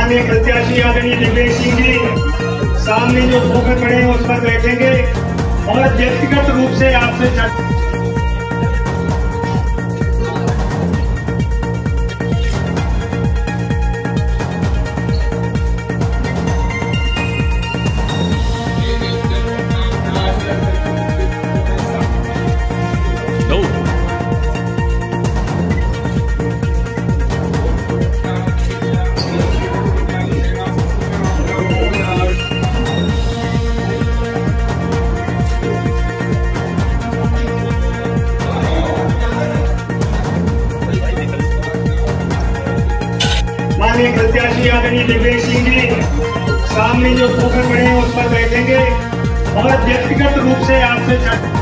माननीय प्रत्याशी आदरणीय दिव्येश सिंह जी सामने जो सोफे पड़े हैं उस पर बैठेंगे और व्यक्तिगत रूप से आपसे माननीय प्रत्याशी आदरणीय दिव्येश सिंह जी सामने जो सोफे पड़े हैं उस पर बैठेंगे और व्यक्तिगत रूप से आपसे